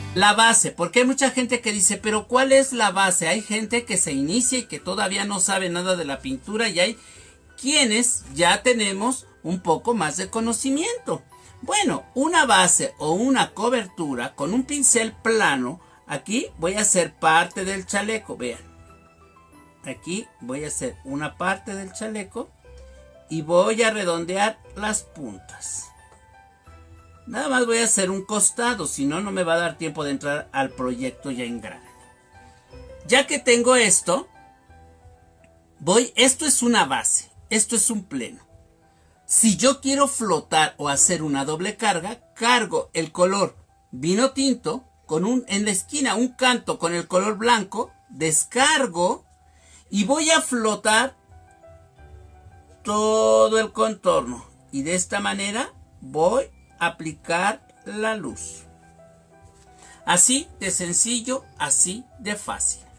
La base, porque hay mucha gente que dice, pero ¿cuál es la base? Hay gente que se inicia y que todavía no sabe nada de la pintura y hay quienes ya tenemos un poco más de conocimiento. Bueno, una base o una cobertura con un pincel plano, aquí voy a hacer parte del chaleco, vean. Aquí voy a hacer una parte del chaleco y voy a redondear las puntas. Nada más voy a hacer un costado, si no, no me va a dar tiempo de entrar al proyecto ya en grande. Ya que tengo esto, esto es una base, esto es un pleno. Si yo quiero flotar o hacer una doble carga, cargo el color vino tinto con en la esquina un canto con el color blanco, descargo y voy a flotar todo el contorno. Y de esta manera voy a aplicar la luz. Así de sencillo, así de fácil.